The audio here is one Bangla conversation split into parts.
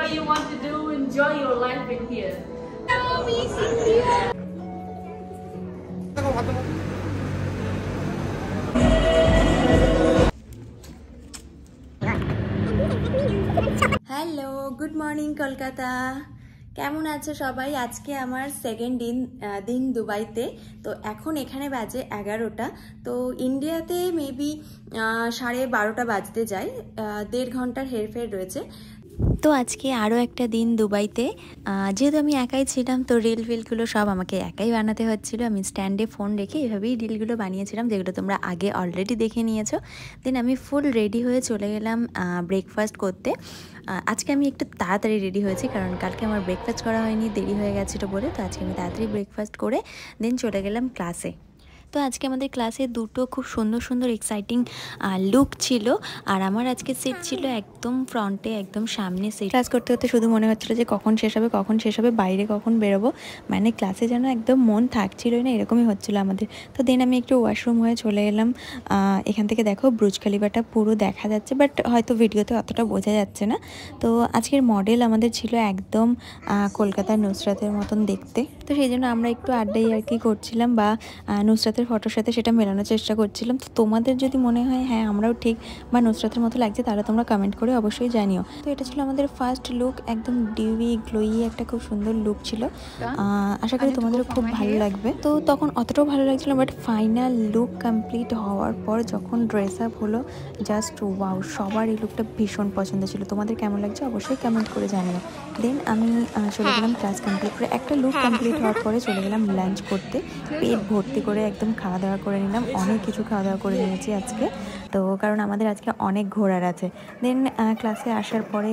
whatever you want to do, enjoy your life in here. Hello, good morning Kolkata. কেমন আছো সবাই? আজকে আমার সেকেন্ড দিন দুবাইতে। তো এখন এখানে বাজে 11টা। তো ইন্ডিয়াতে মেবি 12:30 বাজতে যায়, 1.5 ঘন্টার হেরফের রয়েছে। তো আজকে আরও একটা দিন দুবাইতে। যেহেতু আমি একাই ছিলাম, তো রিলগুলো সব আমাকে একাই বানাতে হচ্ছিলো। আমি স্ট্যান্ডে ফোন রেখে এভাবেই রিলগুলো বানিয়েছিলাম, যেগুলো তোমরা আগে অলরেডি দেখে নিয়েছো। দেন আমি ফুল রেডি হয়ে চলে গেলাম ব্রেকফাস্ট করতে। আজকে আমি একটু তাড়াতাড়ি রেডি হয়েছি, কারণ কালকে আমার ব্রেকফাস্ট করা হয়নি, দেরি হয়ে গেছিলো বলে। তো আজকে আমি তাড়াতাড়ি ব্রেকফাস্ট করে দেন চলে গেলাম ক্লাসে। তো আজকে আমাদের ক্লাসে দুটো খুব সুন্দর সুন্দর এক্সাইটিং লুক ছিল। আর আমার আজকে সিট ছিল একদম ফ্রন্টে, একদম সামনে সিট। ক্লাস করতে করতে শুধু মনে হচ্ছিলো যে কখন শেষ হবে, বাইরে কখন বেরোবো। মানে ক্লাসে যেন একদম মন থাকছিলই না, এরকমই হচ্ছিলো আমাদের। তো দেন আমি একটু ওয়াশরুম হয়ে চলে এলাম। এখান থেকে দেখো বুর্জ খলিফাটা পুরো দেখা যাচ্ছে, বাট হয়তো ভিডিওতে অতটা বোঝা যাচ্ছে না। তো আজকের মডেল আমাদের ছিল একদম কলকাতার নুসরাতের মতন দেখতে। তো সেই জন্য আমরা একটু আড্ডাই আর কি করছিলাম, বা নুসরাতের ফটোর সাথে সেটা মেলানোর চেষ্টা করছিলাম। তো তোমাদের যদি মনে হয় হ্যাঁ আমরাও ঠিক বা নুসরাতের মতো লাগছে, তাহলে তোমরা কমেন্ট করে অবশ্যই জানিও। তো এটা ছিল আমাদের ফার্স্ট লুক, একদম ডিউই গ্লোই একটা খুব সুন্দর লুক ছিল। আশা করি তোমাদেরও খুব ভালো লাগবে। তো তখন অতটাও ভালো লাগছিল, বাট ফাইনাল লুক কমপ্লিট হওয়ার পর যখন ড্রেস আপ হলো, জাস্ট ওয়াও, সবার এই লুকটা ভীষণ পছন্দ ছিল। তোমাদের কেমন লাগছে অবশ্যই কমেন্ট করে জানিও। দেন আমি চলে গেলাম ক্লাস কমপ্লিট করে, একটা লুক কমপ্লিট হওয়ার পরে চলে গেলাম লাঞ্চ করতে। পেট ভর্তি করে একদম খাওয়া দাওয়া করে নিলাম, অনেক কিছু খাওয়া দাওয়া করে নিয়েছি আজকে। তো কারণ আমাদের আজকে অনেক ঘোরার আছে। দেন ক্লাসে আসার পরে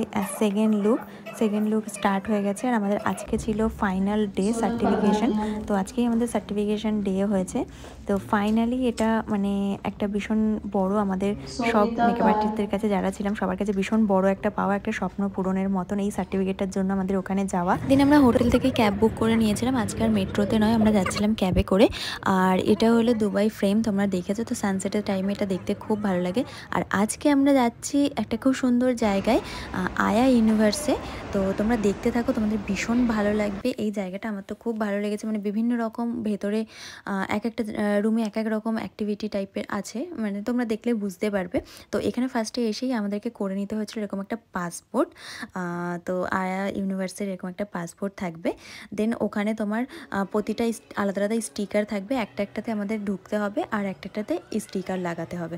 সেকেন্ড লুক স্টার্ট হয়ে গেছে। আর আমাদের আজকে ছিল ফাইনাল ডে সার্টিফিকেশন। তো আজকেই আমাদের সার্টিফিকেশন ডে হয়েছে। তো ফাইনালি এটা মানে একটা ভীষণ বড়, আমাদের সব মেকআপ আর্টিস্টদের কাছে যারা ছিলাম সবার কাছে ভীষণ বড় একটা পাওয়া, একটা স্বপ্ন পূরণের মতন এই সার্টিফিকেটটার জন্য আমাদের ওখানে যাওয়া। দিন আমরা হোটেল থেকে ক্যাব বুক করে নিয়েছিলাম, আজকে আর মেট্রোতে নয়, আমরা যাচ্ছিলাম ক্যাবে করে। আর এটা হলো দুবাই ফ্রেম, তোমরা দেখেছো তো, সানসেটের টাইমে এটা দেখতে খুব ভালো লাগে। আর আজকে আমরা যাচ্ছি একটা খুব সুন্দর জায়গায়, আয়া ইউনিভার্সে। তো তোমরা দেখতে থাকো, তোমাদের ভীষণ ভালো লাগবে এই জায়গাটা। আমার তো খুব ভালো লেগেছে, মানে বিভিন্ন রকম ভেতরে এক একটা রুমে এক এক রকম অ্যাক্টিভিটি টাইপের আছে, মানে তোমরা দেখলে বুঝতে পারবে। তো এখানে ফার্স্টে এসেই আমাদেরকে করে নিতে হয়েছিল এরকম একটা পাসপোর্ট। তো আয়া ইউনিভার্সের এরকম একটা পাসপোর্ট থাকবে। দেন ওখানে তোমার প্রতিটা আলাদা আলাদা স্টিকার থাকবে, একটাতে আমাদের ঢুকতে হবে আর একটাতে স্টিকার লাগাতে হবে।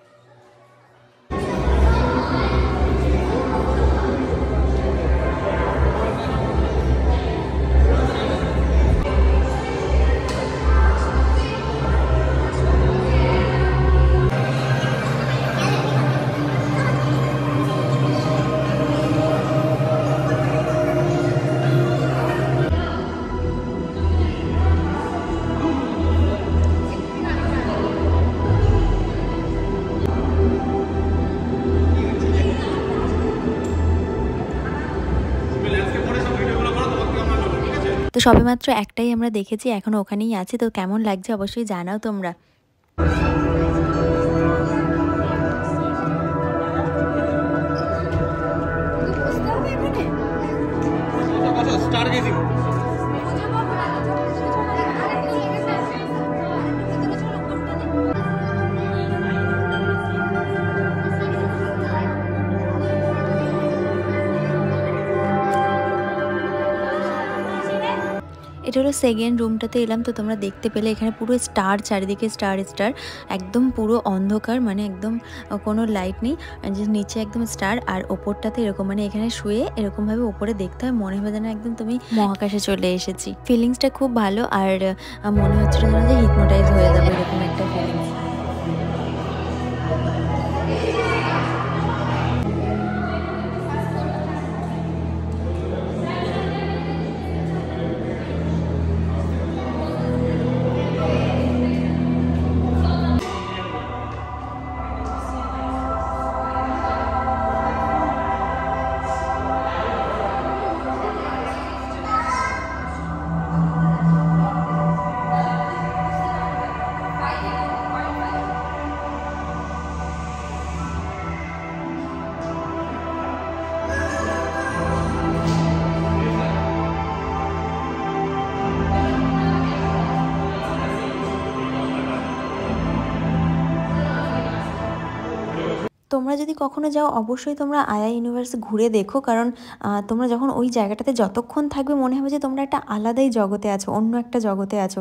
তো সবেমাত্র একটাই আমরা দেখেছি, এখনও ওখানেই আছি। তো কেমন লাগছে অবশ্যই জানাও তোমরা। এটা হলো সেকেন্ড রুমটাতে এলাম। তো তোমরা দেখতে পেলে এখানে পুরো স্টার, চারিদিকে স্টার একদম পুরো অন্ধকার, মানে একদম কোনো লাইট নেই, যে নিচে একদম স্টার আর ওপরটাতে এরকম, মানে এখানে শুয়ে এরকমভাবে ওপরে দেখতে হয়, মনে হয় যেন একদম তুমি মহাকাশে চলে এসেছি। ফিলিংসটা খুব ভালো, আর মনে হচ্ছিল যেন যে হিপনোটাইজ হয়ে যাবে, এরকম একটা ফিলিংস। তোমরা যদি কখনো যাও অবশ্যই তোমরা আয়া ইউনিভার্স ঘুরে দেখো, কারণ তোমরা যখন ওই জায়গাটাতে যতক্ষণ থাকবে মনে হবে যে তোমরা একটা আলাদাই জগতে আছো, অন্য একটা জগতে আছো।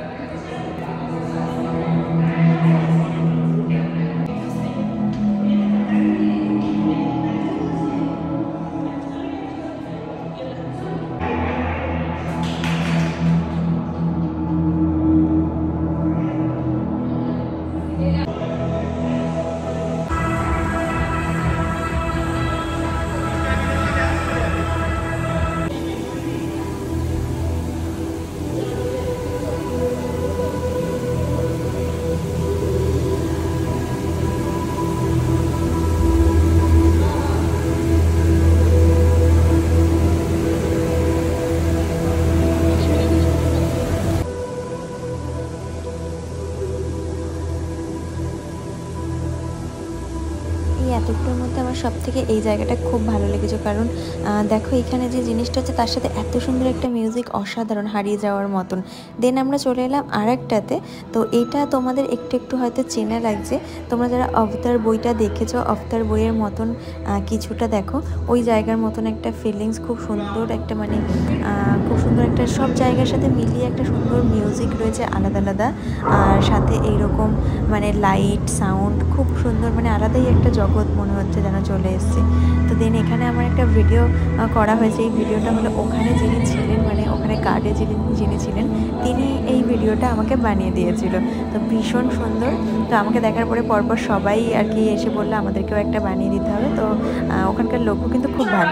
এই এতটার মধ্যে আমার সব থেকে এই জায়গাটা খুব ভালো লেগেছে, কারণ দেখো এখানে যে জিনিসটা হচ্ছে তার সাথে এত সুন্দর একটা মিউজিক, অসাধারণ, হারিয়ে যাওয়ার মতন। দেন আমরা চলে এলাম আর একটাতে। তো এইটা তোমাদের একটু একটু হয়তো চেনা লাগছে, তোমরা যারা অবতার বইটা দেখেছো, অবতার বইয়ের মতন কিছুটা দেখো, ওই জায়গার মতন একটা ফিলিংস, খুব সুন্দর একটা মানে খুব সুন্দর একটা সব জায়গার সাথে মিলিয়ে একটা সুন্দর মিউজিক রয়েছে আলাদা আলাদা, আর সাথে এইরকম মানে লাইট সাউন্ড খুব সুন্দর, মানে আলাদাই একটা জগৎ মনে হচ্ছে যেন চলে এসছে। তো দেন এখানে আমার একটা ভিডিও করা হয়েছে, এই ভিডিওটা হলো ওখানে যিনি ছিলেন, মানে ওখানে গার্ডে যিনি ছিলেন তিনি এই ভিডিওটা আমাকে বানিয়ে দিয়েছিল। তো ভীষণ সুন্দর। তো আমাকে দেখার পরে পরপর সবাই আর কি এসে বললো আমাদেরকেও একটা বানিয়ে দিতে হবে। তো ওখানকার লোকও কিন্তু খুব ভালো।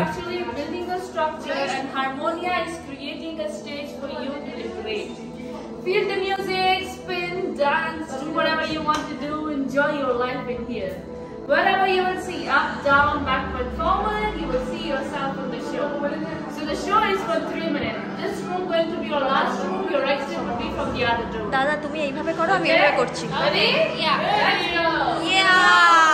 Feel the music, spin, dance, do whatever you want to do, enjoy your life in here. Wherever you will see up, down, backward, forward, you will see yourself in the show. So the show is for 3 minutes. This room going to be your last room, your exit will be from the other door. দাদা তুমি এইভাবে করো, আমি এইভাবে করছি। Ready? Yeah. Ready? Yeah!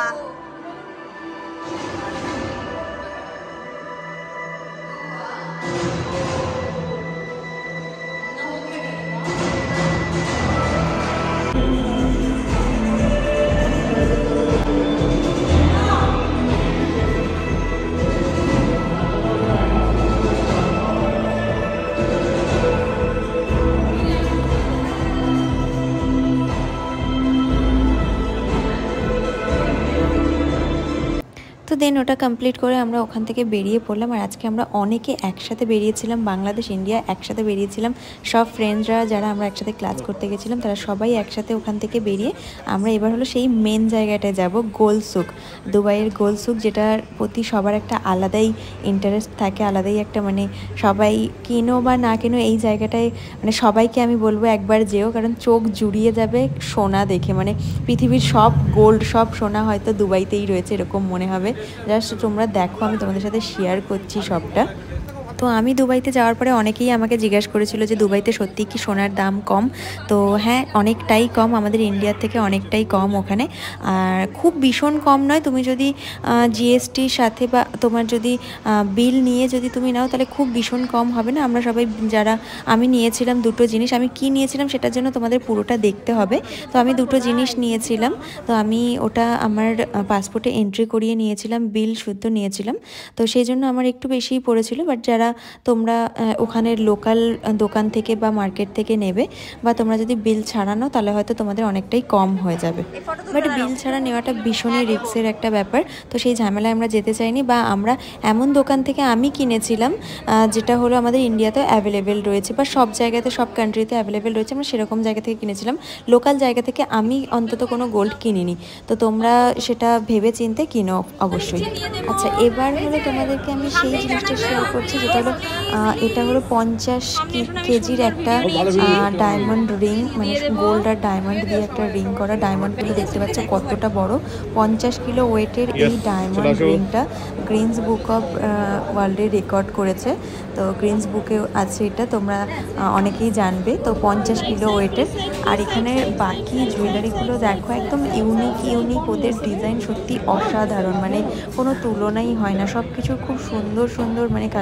তো দেন ওটা কমপ্লিট করে আমরা ওখান থেকে বেরিয়ে পড়লাম। আর আজকে আমরা অনেকে একসাথে বেরিয়েছিলাম, বাংলাদেশ ইন্ডিয়া একসাথে বেরিয়েছিলাম, সব ফ্রেন্ডসরা যারা আমরা একসাথে ক্লাস করতে গেছিলাম তারা সবাই একসাথে ওখান থেকে বেরিয়ে আমরা এবার হলো সেই মেন জায়গাটায় যাব, গোলসুক, দুবাইয়ের গোলসুক, যেটার প্রতি সবার একটা আলাদাই ইন্টারেস্ট থাকে, আলাদাই একটা মানে সবাই কিনো বা না কিনো এই জায়গাটায় মানে সবাইকে আমি বলবো একবার যেও, কারণ চোখ জুড়িয়ে যাবে সোনা দেখে, মানে পৃথিবীর সব গোল্ড সব সোনা হয়তো দুবাইতেই রয়েছে এরকম মনে হবে। জাস্ট তোমরা দেখো, আমি তোমাদের সাথে শেয়ার করছি সবটা। তো আমি দুবাইতে যাওয়ার পরে অনেকেই আমাকে জিজ্ঞাসা করেছিল যে দুবাইতে সত্যি কি সোনার দাম কম? তো হ্যাঁ, অনেকটাই কম, আমাদের ইন্ডিয়ার থেকে অনেকটাই কম ওখানে। আর খুব ভীষণ কম নয়, তুমি যদি জিএসটির সাথে বা তোমার যদি বিল নিয়ে যদি তুমি নাও তাহলে খুব ভীষণ কম হবে না। আমরা সবাই যারা, আমি নিয়েছিলাম দুটো জিনিস, আমি কি নিয়েছিলাম সেটার জন্য তোমাদের পুরোটা দেখতে হবে। তো আমি দুটো জিনিস নিয়েছিলাম, তো আমি ওটা আমার পাসপোর্টে এন্ট্রি করিয়ে নিয়েছিলাম, বিল শুদ্ধ নিয়েছিলাম, তো সেই জন্য আমার একটু বেশিই পড়েছিল। বাট যারা তোমরা ওখানের লোকাল দোকান থেকে বা মার্কেট থেকে নেবে বা তোমরা যদি বিল ছাড়ানো তাহলে হয়তো তোমাদের অনেকটাই কম হয়ে যাবে। বাট বিল ছাড়া নেওয়াটা ভীষণই রিস্কের একটা ব্যাপার, তো সেই ঝামেলায় আমরা যেতে চাইনি। বা আমরা এমন দোকান থেকে আমি কিনেছিলাম যেটা হলো আমাদের ইন্ডিয়াতে অ্যাভেলেবেল রয়েছে বা সব জায়গাতে সব কান্ট্রিতে অ্যাভেলেবেল রয়েছে, আমরা সেরকম জায়গা থেকে কিনেছিলাম। লোকাল জায়গা থেকে আমি অন্তত কোনো গোল্ড কিনিনি, তো তোমরা সেটা ভেবে চিন্তে কিনো অবশ্যই। আচ্ছা, এবার হলো তোমাদেরকে আমি সেই জিনিসটা শেয়ার করছি যেটা হলো এটা হলো 50 কেজির একটা ডায়মন্ড রিং, মানে গোল্ড আর ডায়মন্ড দিয়ে একটা রিং করা। ডায়মন্ডগুলো দেখতে পাচ্ছ কতটা বড়, 50 কিলো ওয়েটের এই ডায়মন্ড রিংটা গ্রিনস বুক অফ ওয়ার্ল্ডে রেকর্ড করেছে। তো গ্রিনস বুকে আছে এটা, তোমরা অনেকেই জানবে। তো 50 কিলো ওয়েটের। আর এখানে বাকি জুয়েলারিগুলো দেখো, একদম ইউনিক, ওদের ডিজাইন সত্যি অসাধারণ, মানে কোনো তুলনাই হয় না, সব কিছু খুব সুন্দর মানে কালেকশন।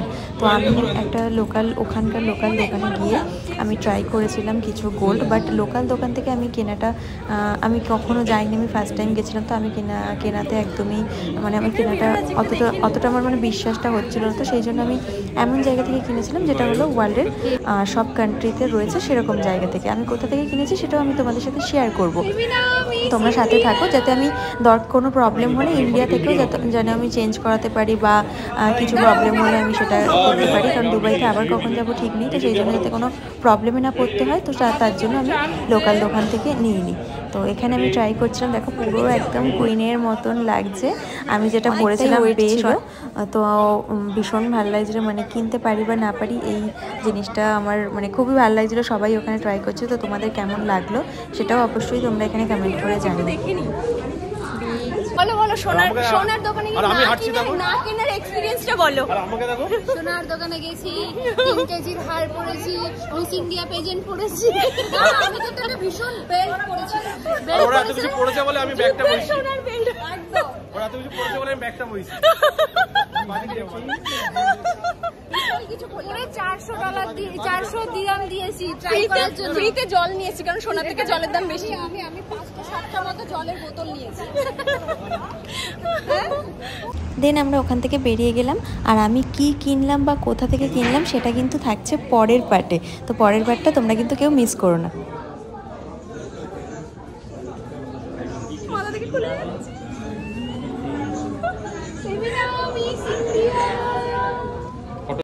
তো আমি একটা ওখানকার লোকাল দোকানে গিয়ে আমি ট্রাই করেছিলাম কিছু গোল্ড, বাট লোকাল দোকান থেকে আমি কেনাটা আমি কখনো যাইনি, আমি ফার্স্ট টাইম গেছিলাম। তো আমি কেনাতে একদমই মানে আমার কেনাটা অতটা আমার মানে বিশ্বাসটা হচ্ছিল না। তো সেই জন্য আমি এমন জায়গা থেকে কিনেছিলাম যেটা হলো ওয়ার্ল্ডের সব কান্ট্রিতে রয়েছে সেরকম জায়গা থেকে। আমি কোথা থেকে কিনেছি সেটাও আমি তোমাদের সাথে শেয়ার করব, তোমরা সাথে থাকো, যাতে আমি কোনো প্রবলেম হলে ইন্ডিয়া থেকেও যেন আমি চেঞ্জ করাতে পারি, বা কিছু প্রবলেম হলে আমি সেটা করতে পারি। কারণ দুবাইতে আবার কখন যাবো ঠিক নেই, তো সেই জন্য যাতে কোনো প্রবলেমে না পড়তে হয়, তো তার জন্য আমি লোকাল দোকান থেকে নিয়ে নিই। তো এখানে আমি ট্রাই করছিলাম, দেখো পুরো একদম কুইনের মতন লাগছে। আমি যেটা পরেছিলাম বেশ, তো ভীষণ ভালো লাগছিলো, মানে কিনতে পারি বা না পারি এই জিনিসটা আমার মানে খুবই ভালো লাগছিলো। সবাই ওখানে ট্রাই করছে, তো তোমাদের কেমন লাগলো সেটাও অবশ্যই তোমরা এখানে কমেন্ট করে জানিও। বলো বলো, সোনার দোকানে না কেনার এক্সপেরিয়েন্সটা বলো। সোনার দোকানে গেছি, 3 কেজির হার পরেছি, মিস ইন্ডিয়া পেজেন্ট পরেছি। আমি তো একটা ভীষণ বেল্ট পরেছি। ওরা এত কিছু পরেছে বলে আমি ব্যাগটা পরেছি। সোনার বেল্ট একদম। ওরা এত কিছু পরেছে বলে আমি ব্যাগটা পরেছি। কিছু পরে $400 দিয়ে $400 দিরাম দিয়েছি ট্রাই করার জন্য। ফ্রিতে জল নিয়েছি, কারণ সোনা থেকে জলের দাম বেশি। আমি 5টা-7টা মতো জলের বোতল নিয়েছি। দেন আমরা ওখান থেকে বেরিয়ে গেলাম, আর আমি কি কিনলাম বা কোথা থেকে কিনলাম সেটা কিন্তু থাকছে পরের পার্টে। তো পরের পার্টটা তোমরা কিন্তু কেউ মিস করো না।